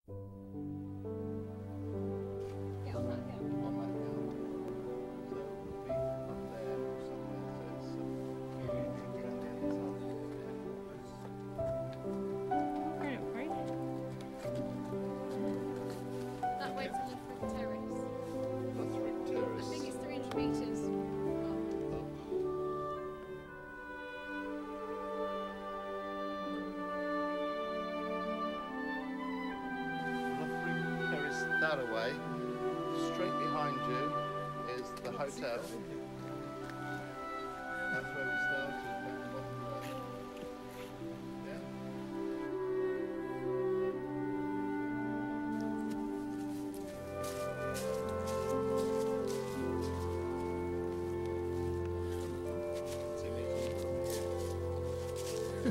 Get on that hill. On that hill. So we'll be up there or somewhere. So it's really trendy and it's Going up free. That way to Lothric Terrace. Lothric I Terrace. think it's 300 metres. Lothric Terrace that away. Straight behind you is the hotel. That's where we started. Down the bottom there. Yeah. See me from here.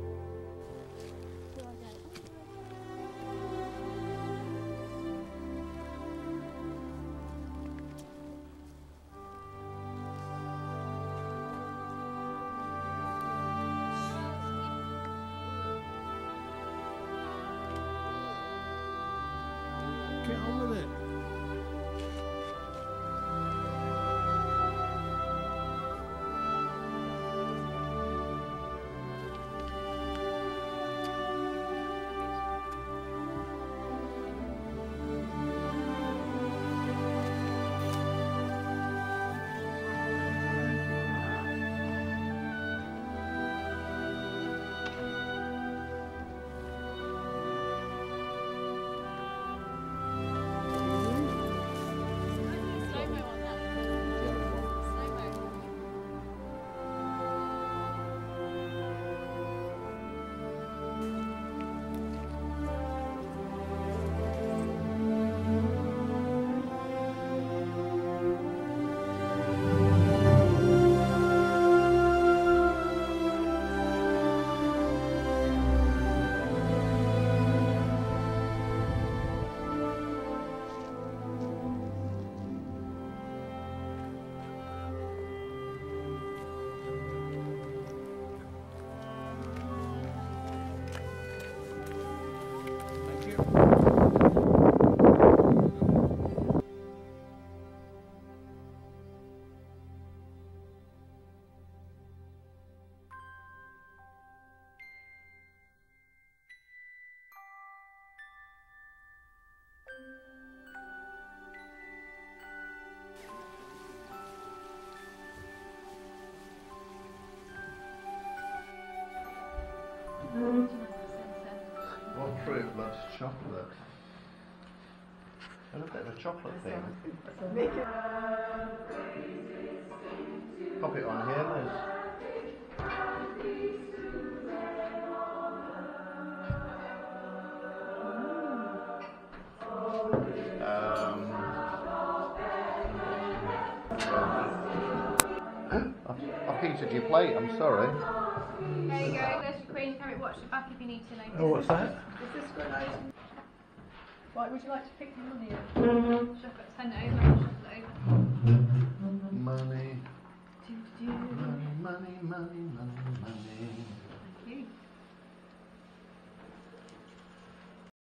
Get on with it. Slow-mo on that. Slow-mo. Thank you. What fruit loves chocolate? And a bit of a chocolate thing. Pop it on here, Liz. I've heated your plate, I'm sorry. There you go, there's your queen. Have it watch the back if you need to later. Oh, what's that? Is this good? Right, would you like to pick the money up? Should I send it over?